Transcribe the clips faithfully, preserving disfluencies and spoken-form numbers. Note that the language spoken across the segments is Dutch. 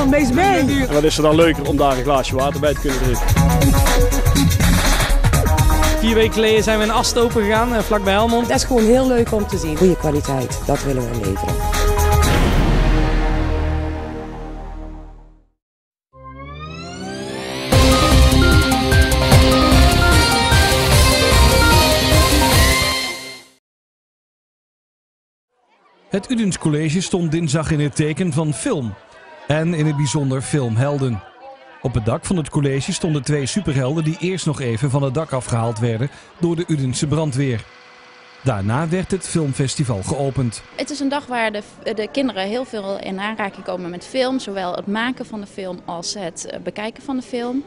van deze mee. En wat is er dan leuker om daar een glaasje water bij te kunnen drinken. Vier weken geleden zijn we in Ast open gegaan, vlakbij Helmond. Dat is gewoon heel leuk om te zien. Goede kwaliteit, dat willen we leveren. Het Udens College stond dinsdag in het teken van film. En in het bijzonder filmhelden. Op het dak van het college stonden twee superhelden die eerst nog even van het dak afgehaald werden door de Udense brandweer. Daarna werd het filmfestival geopend. Het is een dag waar de, de kinderen heel veel in aanraking komen met film. Zowel het maken van de film als het bekijken van de film.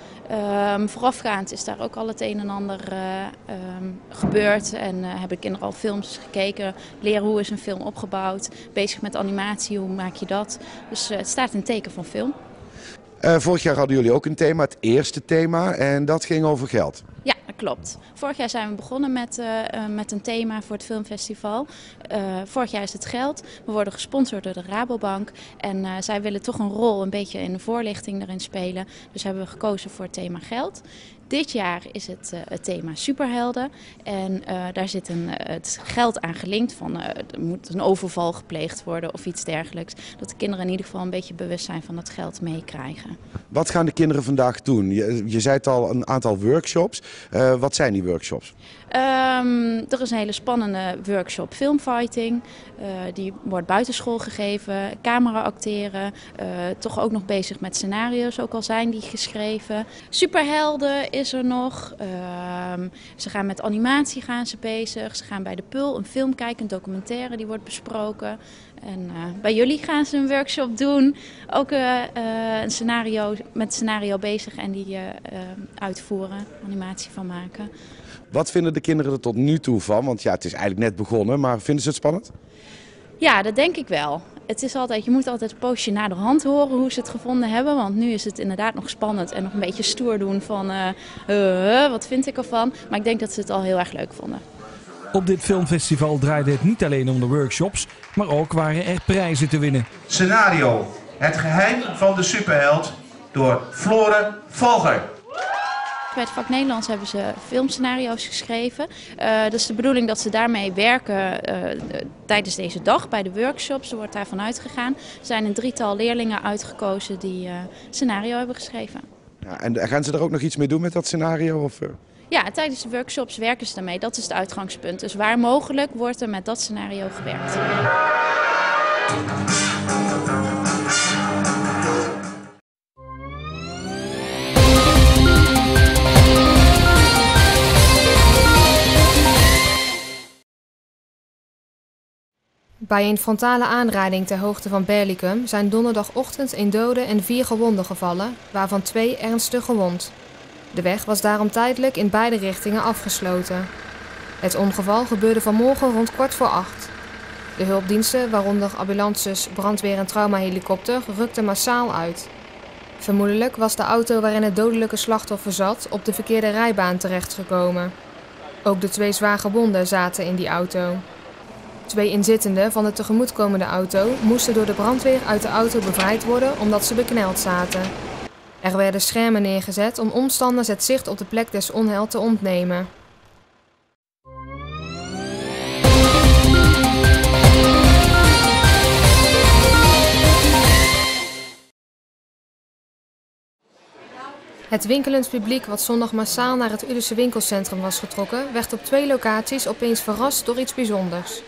Um, voorafgaand is daar ook al het een en ander uh, um, gebeurd en uh, hebben kinderen al films gekeken, leren hoe is een film opgebouwd, bezig met animatie, hoe maak je dat. Dus uh, het staat in het teken van film. Uh, vorig jaar hadden jullie ook een thema, het eerste thema, en dat ging over geld. Ja, dat klopt. Vorig jaar zijn we begonnen met, uh, uh, met een thema voor het filmfestival. Uh, vorig jaar is het geld. We worden gesponsord door de Rabobank. En uh, zij willen toch een rol een beetje in de voorlichting erin spelen. Dus hebben we gekozen voor het thema geld. Dit jaar is het, uh, het thema superhelden. En uh, daar zit een, uh, het geld aan gelinkt van uh, er moet een overval gepleegd worden of iets dergelijks. Dat de kinderen in ieder geval een beetje bewust zijn van dat geld meekrijgen. Wat gaan de kinderen vandaag doen? Je, je zei het al, een aantal workshops. Uh, wat zijn die workshops? Um, er is een hele spannende workshop filmfighting. Uh, die wordt buitenschool gegeven, camera acteren. Uh, toch ook nog bezig met scenario's, ook al zijn die geschreven. Superhelden is er nog. Uh, ze gaan met animatie gaan ze bezig. Ze gaan bij de Pul een film kijken, een documentaire die wordt besproken. En uh, bij jullie gaan ze een workshop doen. Ook uh, uh, een scenario, met scenario bezig en die uh, uh, uitvoeren, animatie van maken. Wat vinden de kinderen er tot nu toe van? Want ja, het is eigenlijk net begonnen, maar vinden ze het spannend? Ja, dat denk ik wel. Het is altijd, je moet altijd een poosje naar de hand horen hoe ze het gevonden hebben. Want nu is het inderdaad nog spannend en nog een beetje stoer doen van uh, uh, wat vind ik ervan. Maar ik denk dat ze het al heel erg leuk vonden. Op dit filmfestival draaide het niet alleen om de workshops, maar ook waren er prijzen te winnen. Scenario: Het geheim van de superheld door Flore Volger. Bij het vak Nederlands hebben ze filmscenario's geschreven. Uh, dat is de bedoeling dat ze daarmee werken uh, tijdens deze dag bij de workshops. Er wordt daarvan uitgegaan. Er zijn een drietal leerlingen uitgekozen die uh, scenario hebben geschreven. Ja, en gaan ze er ook nog iets mee doen met dat scenario? Of? Ja, tijdens de workshops werken ze daarmee. Dat is het uitgangspunt. Dus waar mogelijk wordt er met dat scenario gewerkt. Bij een frontale aanrijding ter hoogte van Berlicum zijn donderdagochtend een dode en vier gewonden gevallen, waarvan twee ernstig gewond. De weg was daarom tijdelijk in beide richtingen afgesloten. Het ongeval gebeurde vanmorgen rond kwart voor acht. De hulpdiensten, waaronder ambulances, brandweer en traumahelikopter, rukten massaal uit. Vermoedelijk was de auto waarin het dodelijke slachtoffer zat op de verkeerde rijbaan terechtgekomen. Ook de twee zwaar gewonden zaten in die auto. Twee inzittenden van de tegemoetkomende auto moesten door de brandweer uit de auto bevrijd worden omdat ze bekneld zaten. Er werden schermen neergezet om omstanders het zicht op de plek des onheil te ontnemen. Het winkelend publiek wat zondag massaal naar het Udense winkelcentrum was getrokken, werd op twee locaties opeens verrast door iets bijzonders.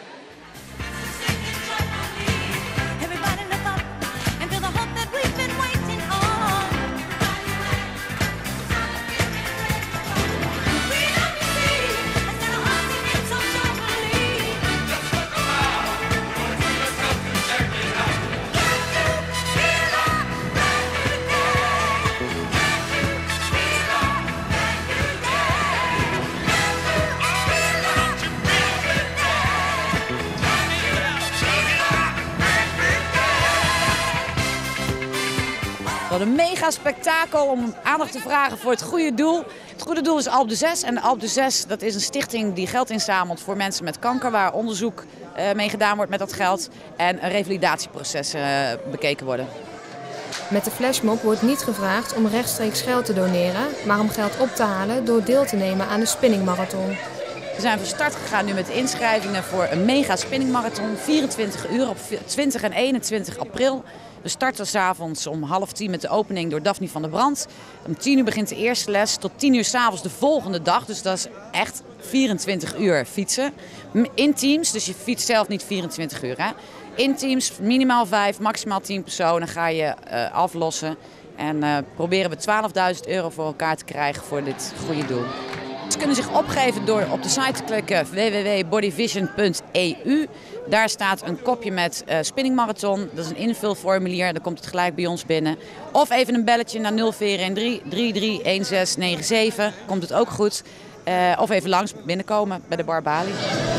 Een mega spektakel om aandacht te vragen voor het goede doel. Het goede doel is Alpe d'Huez. En de Alpe d'Huez, dat is een stichting die geld inzamelt voor mensen met kanker, waar onderzoek uh, mee gedaan wordt met dat geld en revalidatieprocessen uh, bekeken worden. Met de flashmob wordt niet gevraagd om rechtstreeks geld te doneren, maar om geld op te halen door deel te nemen aan de spinningmarathon. We zijn van start gegaan nu met de inschrijvingen voor een mega spinningmarathon. vierentwintig uur op twintig en eenentwintig april. We starten 's avonds om half tien met de opening door Daphne van der Brand. Om tien uur begint de eerste les, tot tien uur 's avonds de volgende dag. Dus dat is echt vierentwintig uur fietsen. In teams, dus je fietst zelf niet vierentwintig uur. Hè? In teams, minimaal vijf, maximaal tien personen ga je uh, aflossen. En uh, proberen we twaalfduizend euro voor elkaar te krijgen voor dit goede doel. Ze kunnen zich opgeven door op de site te klikken w w w punt bodyvision punt e u. Daar staat een kopje met uh, spinningmarathon. Dat is een invulformulier, dan komt het gelijk bij ons binnen. Of even een belletje naar nul vier een drie, drie drie een zes negen zeven. Komt het ook goed. Uh, of even langs binnenkomen bij de Bar Bali.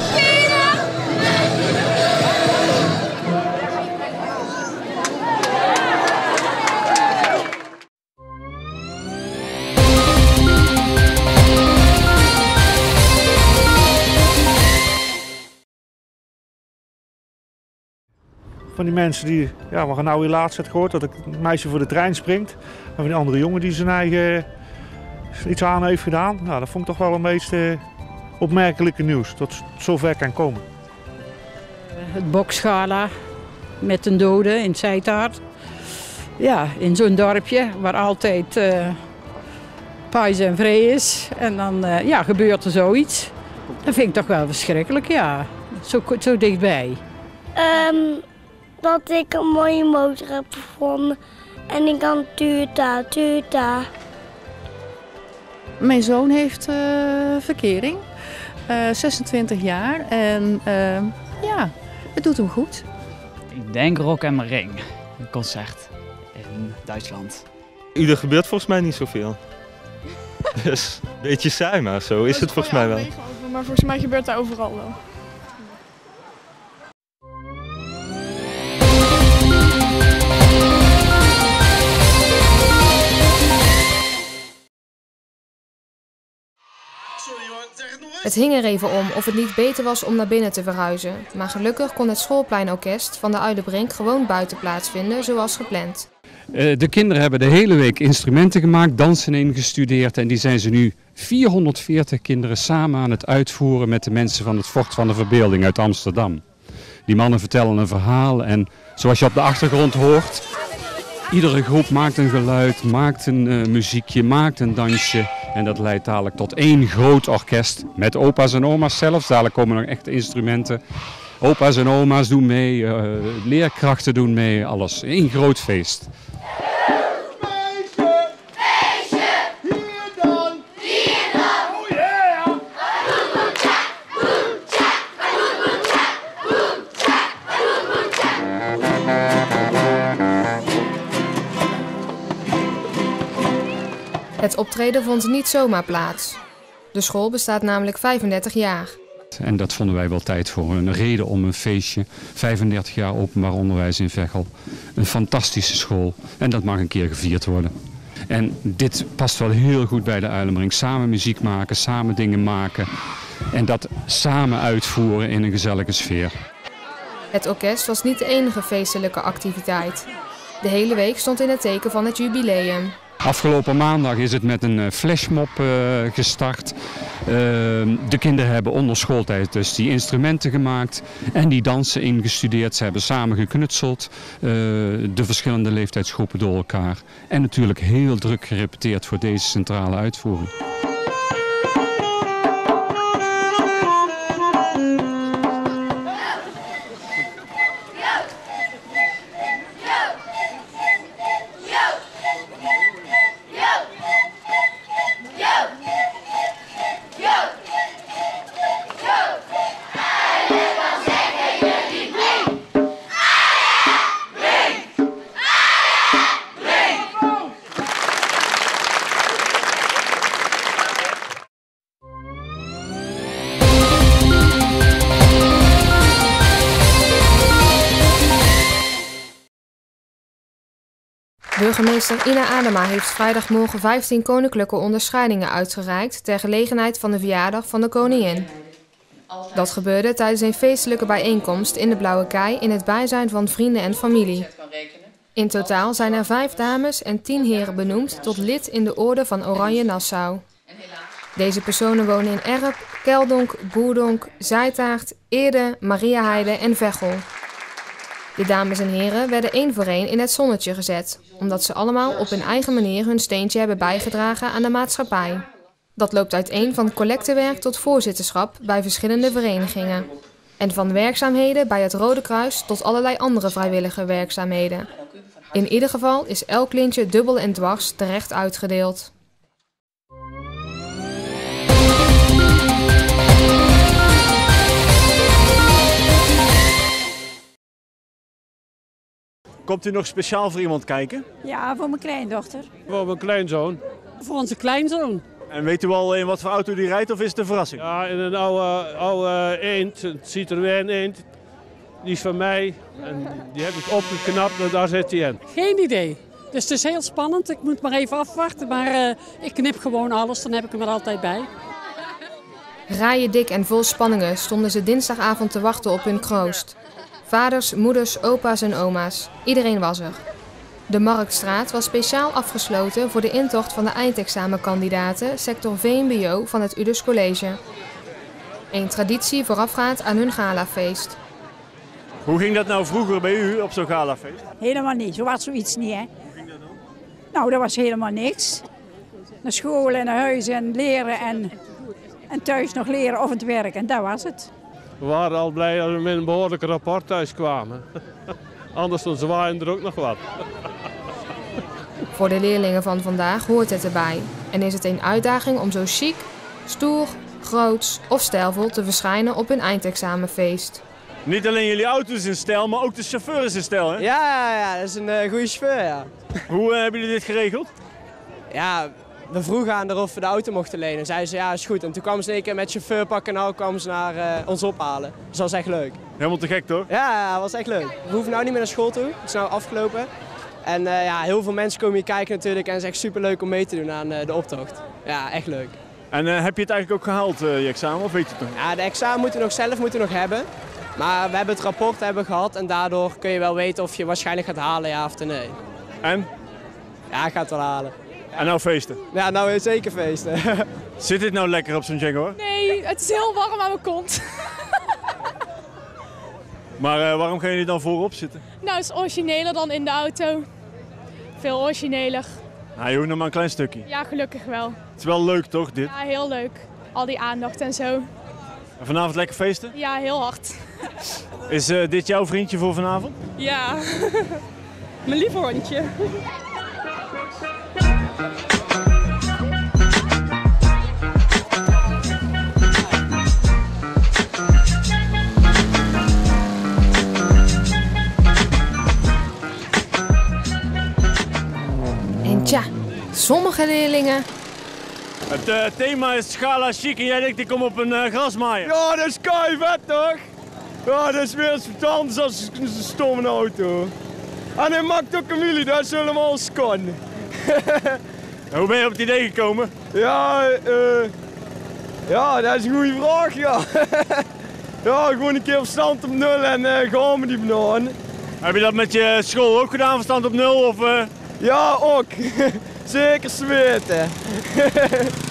Van die mensen die, ja, we gaan nou weer laatst het gehoord dat een meisje voor de trein springt. En van die andere jongen die zijn eigen iets aan heeft gedaan. Nou, dat vond ik toch wel een meest uh, opmerkelijke nieuws, dat het zover kan komen. Het boksgala met een dode in Zijtaart. Ja, in zo'n dorpje waar altijd uh, pais en vree is. En dan uh, ja, gebeurt er zoiets. Dat vind ik toch wel verschrikkelijk, ja. Zo, zo dichtbij. Um... Dat ik een mooie motor heb gevonden en ik kan tuta, tuta. Mijn zoon heeft uh, verkering, uh, zesentwintig jaar en uh, ja, het doet hem goed. Ik denk Rock am Ring, een concert in Duitsland. Er gebeurt volgens mij niet zoveel. Dus een beetje saai, maar zo is het volgens mij wel. Maar volgens mij gebeurt dat overal wel. Het hing er even om of het niet beter was om naar binnen te verhuizen. Maar gelukkig kon het schoolpleinorkest van de Uilenbrink gewoon buiten plaatsvinden zoals gepland. De kinderen hebben de hele week instrumenten gemaakt, dansen ingestudeerd en die zijn ze nu vierhonderdveertig kinderen samen aan het uitvoeren met de mensen van het Fort van de Verbeelding uit Amsterdam. Die mannen vertellen een verhaal en zoals je op de achtergrond hoort, iedere groep maakt een geluid, maakt een uh, muziekje, maakt een dansje. En dat leidt dadelijk tot één groot orkest met opa's en oma's zelfs. Dadelijk komen nog echte instrumenten. Opa's en oma's doen mee, uh, leerkrachten doen mee, alles. Eén groot feest. Het optreden vond niet zomaar plaats. De school bestaat namelijk vijfendertig jaar. En dat vonden wij wel tijd voor. Een reden om een feestje. vijfendertig jaar openbaar onderwijs in Veghel. Een fantastische school. En dat mag een keer gevierd worden. En dit past wel heel goed bij de Uilenbrink. Samen muziek maken, samen dingen maken. En dat samen uitvoeren in een gezellige sfeer. Het orkest was niet de enige feestelijke activiteit. De hele week stond in het teken van het jubileum. Afgelopen maandag is het met een flashmob uh, gestart. Uh, de kinderen hebben onder schooltijd dus die instrumenten gemaakt en die dansen ingestudeerd. Ze hebben samen geknutseld, uh, de verschillende leeftijdsgroepen door elkaar. En natuurlijk heel druk gerepeteerd voor deze centrale uitvoering. Burgemeester Ina Adema heeft vrijdagmorgen vijftien koninklijke onderscheidingen uitgereikt ter gelegenheid van de verjaardag van de koningin. Dat gebeurde tijdens een feestelijke bijeenkomst in de Blauwe Kei in het bijzijn van vrienden en familie. In totaal zijn er vijf dames en tien heren benoemd tot lid in de Orde van Oranje Nassau. Deze personen wonen in Erp, Keldonk, Boerdonk, Zijtaart, Eerde, Mariaheide en Veghel. De dames en heren werden één voor één in het zonnetje gezet, omdat ze allemaal op hun eigen manier hun steentje hebben bijgedragen aan de maatschappij. Dat loopt uiteen van collectewerk tot voorzitterschap bij verschillende verenigingen. En van werkzaamheden bij het Rode Kruis tot allerlei andere vrijwillige werkzaamheden. In ieder geval is elk lintje dubbel en dwars terecht uitgedeeld. Komt u nog speciaal voor iemand kijken? Ja, voor mijn kleindochter. Voor mijn kleinzoon. Voor onze kleinzoon. En weet u al in wat voor auto die rijdt of is het een verrassing? Ja, in een oude, oude eend, een Citroën eend. Die is van mij en die heb ik opgeknapt en daar zit hij in. Geen idee. Dus het is heel spannend. Ik moet maar even afwachten. Maar uh, ik knip gewoon alles, dan heb ik hem er altijd bij. Rijen dik en vol spanningen stonden ze dinsdagavond te wachten op hun kroost. Vaders, moeders, opa's en oma's. Iedereen was er. De Marktstraat was speciaal afgesloten voor de intocht van de eindexamenkandidaten sector V M B O van het Udus College. Een traditie voorafgaand aan hun galafeest. Hoe ging dat nou vroeger bij u op zo'n galafeest? Helemaal niet, zo was zoiets niet, hè. Hoe ging dat dan? Nou, dat was helemaal niks. Naar school en naar huis en leren en, en thuis nog leren of het werk en dat was het. We waren al blij dat we met een behoorlijke rapport thuis kwamen. Anders dan zwaaien er ook nog wat. Voor de leerlingen van vandaag hoort het erbij. En is het een uitdaging om zo chic, stoer, groots of stijlvol te verschijnen op hun eindexamenfeest. Niet alleen jullie auto is in stijl, maar ook de chauffeur is in stijl, hè? Ja, ja, ja, dat is een uh, goede chauffeur, ja. Hoe uh, hebben jullie dit geregeld? Ja, we vroegen aan haar of we de auto mochten lenen. Zeiden ze, ja, is goed. En toen kwamen ze een keer met chauffeurpak en nou kwamen ze naar uh, ons ophalen. Dus dat was echt leuk. Helemaal te gek, toch? Ja, ja, dat was echt leuk. We hoeven nou niet meer naar school toe. Het is nou afgelopen. En uh, ja, heel veel mensen komen hier kijken natuurlijk en het is echt super leuk om mee te doen aan uh, de optocht. Ja, echt leuk. En uh, heb je het eigenlijk ook gehaald, uh, je examen, of weet je het nog? Ja, de examen moeten we nog zelf moeten we nog hebben. Maar we hebben het rapport hebben gehad en daardoor kun je wel weten of je waarschijnlijk gaat halen, ja of nee. En? Ja, ik ga het wel halen. En nou feesten? Ja, nou zeker feesten. Zit dit nou lekker op zo'n Jaguar? Nee, het is heel warm aan mijn kont. Maar uh, waarom gaan jullie dan voorop zitten? Nou, het is origineler dan in de auto. Veel origineler. Nou, je hoeft nog maar een klein stukje. Ja, gelukkig wel. Het is wel leuk, toch, dit? Ja, heel leuk. Al die aandacht en zo. En vanavond lekker feesten? Ja, heel hard. Is uh, dit jouw vriendje voor vanavond? Ja, mijn lieve hondje. En tja, sommige leerlingen... Het uh, thema is Schala Chic en jij denkt ik kom op een uh, grasmaaier. Ja, dat is kei vet toch? Ja, dat is weer eens wat anders als een stomme auto. En hij maakt ook een wheelie, dat is helemaal schoon. Hoe ben je op het idee gekomen? Ja, uh, ja, dat is een goede vraag, ja. Ja, gewoon een keer verstand op nul en uh, gaan we die benaan. Heb je dat met je school ook gedaan, verstand op nul? Of, uh... Ja, ook. Zeker weten.